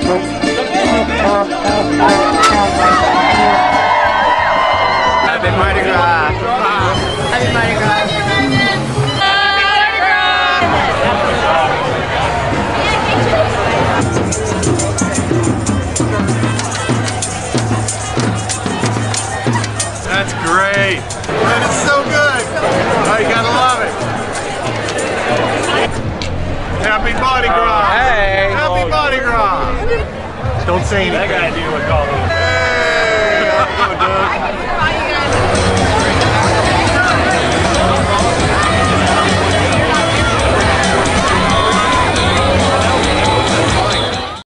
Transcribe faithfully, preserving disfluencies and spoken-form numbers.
Happy Mardi Gras! Happy Mardi Gras! That's great! That is so good! Oh, you gotta love it! Happy Mardi Gras! Hey! Happy Mardi Gras! Don't say anything. That guy knew what called him. Hey! How's it going, Doug?